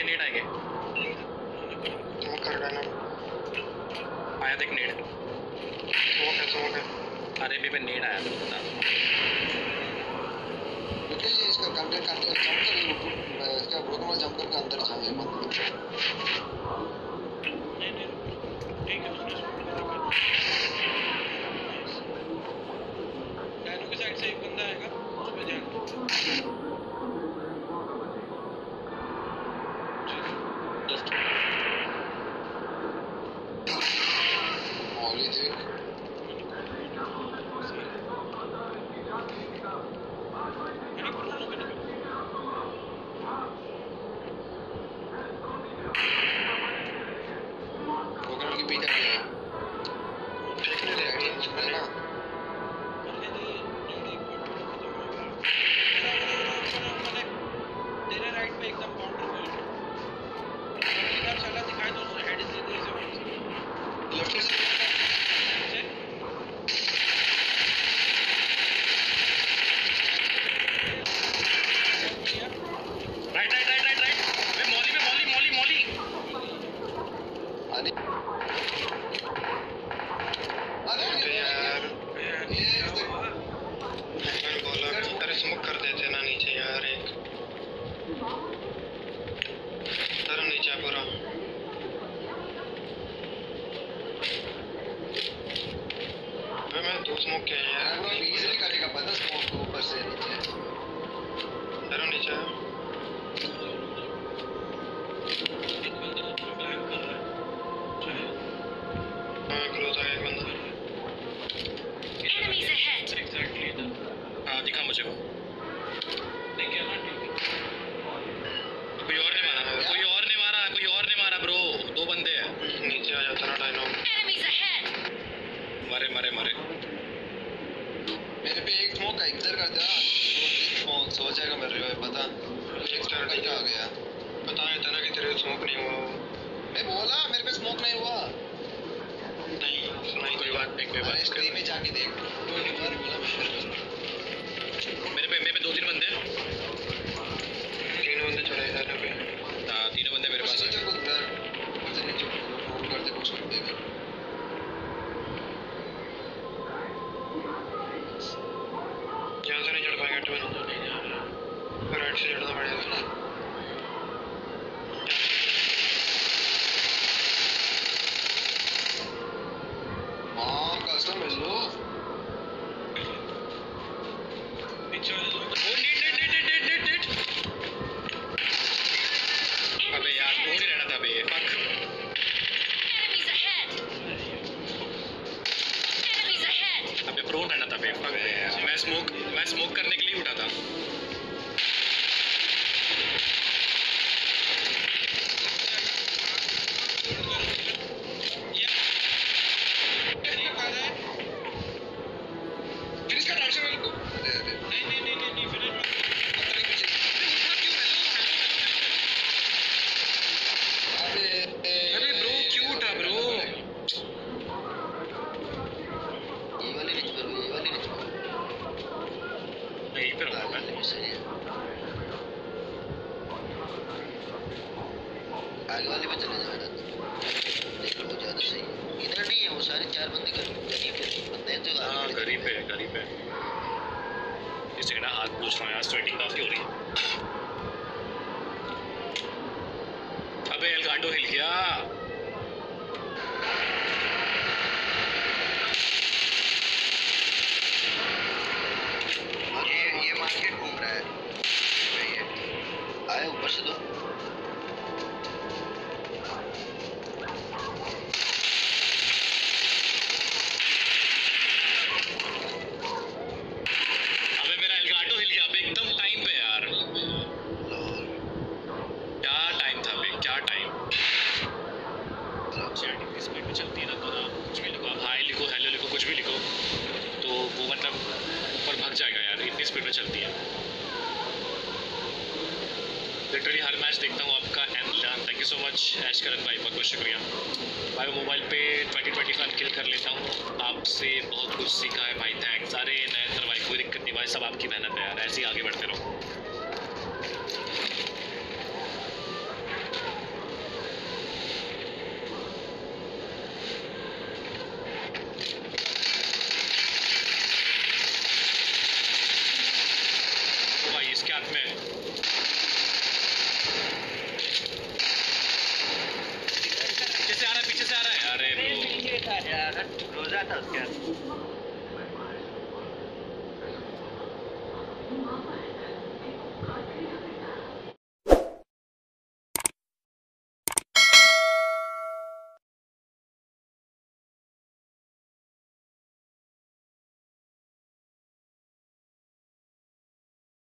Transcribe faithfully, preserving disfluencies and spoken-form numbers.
Net आएंगे। Smoke कर dino. आया देख नेट। स्मोक है स्मोक है। अरे बे पे नेट आया था पता। देखिए ये इसका कंटेंट कंटेंट जंप कर इसका ब्रोकन वाला जंप करके अंदर जाए मत। नहीं नहीं ठीक है उसने स्मोक कर रखा है। डायनो के साइड से एक बंदा आएगा उस पे ध्यान दो। मौली देख ब्रोकन के पीछे गया एक ने राइट है ना तेरे राइट पे एकदम बाउंड्री पे इधर चला दिखाई दो उससे हेड से दे से लेफ्ट से right right right right right बे मौली में मौली मौली मौली अरे अरे यार ये इसका मैंने बोला अरे स्मोक कर देते ना नीचे यार एक। अरे नीचे पूरा अबे मैं दो स्मोक किया यार। वो इजीली करेगा पता स्मोक को ऊपर से नीचे अरे नीचे एक बंदा तो फ्लैंक कर रहा है शायद। हाँ क्लोज आ गया एक बंदा। Enemies ahead. एग्जैक्टली इधर हाँ दिखा मुझे वो। देखिए ना ठीक है। कोई और ने मारा कोई और ने मारा कोई और ने मारा ब्रो। दो बंदे हैं। नीचे आ जाता ना डायनो। Enemies ahead. मरे मरे मरे। मेरे पे एक स्मोक का इधर कर दे ना स्मोक सो जाएगा मेरे पे पता एक स्टार करके आ गया। बता रहा था ना कि तेरे स्मोक नहीं हुआ वो। मैं बोला मेरे पे स्मोक नहीं हुआ। नहीं सुनाई कोई बात नहीं कोई बात अरे स्क्रीन में जाके देख कोई नहीं बोला मेरे पे मेरे पे मेरे पे दो तीन बंदे हैं। तीन बंदे चढ़े इधर पे। हाँ तीनों बंदे मेरे पास हैं। नीचे कूद कर ऊपर से नीचे फोन करते कुछ कर देगा। यहाँ से नहीं चढ़ पाएगा ट्वेन। राइट से चढ़ना पड़ेगा ना। हाँ कस्टम है लो पीछे वाले लोग ओ नेट नेट नेट नेट नेट नेट। अबे यार दूर ही रहना था बे। Fuck. Enemies ahead. Enemies ahead. अबे प्रोन रहना था बे। फक बे यार। मैं स्मोक मैं स्मोक करने के लिए उठा था। फिनिश कर राइट से मेरे को अरे अरे नहीं नहीं नहीं नहीं नहीं फिनिश मत पत्थर के पीछे अबे अरे ब्रो क्यों उठा ब्रो। ये वाली रिच पर ये वाली रिच पर यहीं पे रहूंगा मैं। सही है आगे वाले पे चले जाओ इधर देख लो ज्यादा सही इधर नहीं है वो सारे चार बंदे कर गरीब है बंदे हैं जो हाँ आगे गरीब है गरीब है। इस जगह ना हाथ पूछ रहा हूँ यार स्वेटिंग काफी हो रही है। अबे एलगांडो हिल गया। ये ये मार्केट घूम रहा है ये आए ऊपर से दो अबे मेरा एलगांडो हिल गया अबे एकदम टाइम पे यार। क्या टाइम था बे क्या टाइम। चैट इतनी स्पीड में चलती है ना तो ना कुछ भी लिखो आप हाई लिखो हेलो लिखो कुछ भी लिखो तो वो मतलब ऊपर भाग जाएगा यार इतनी स्पीड में चलती है। लिटरली हर मैच देखता हूँ आपका and thank you so much ऐश करन भाई बहुत बहुत शुक्रिया भाई। मोबाइल पे ट्वेंटी ट्वेंटी फाइव किल कर लेता हूँ आपसे बहुत कुछ सीखा है भाई थैंक्स। अरे नरेंद्र भाई कोई दिक्कत नहीं भाई सब आपकी मेहनत है यार ऐसे ही आगे बढ़ते रहो। जाता उसके हाथ।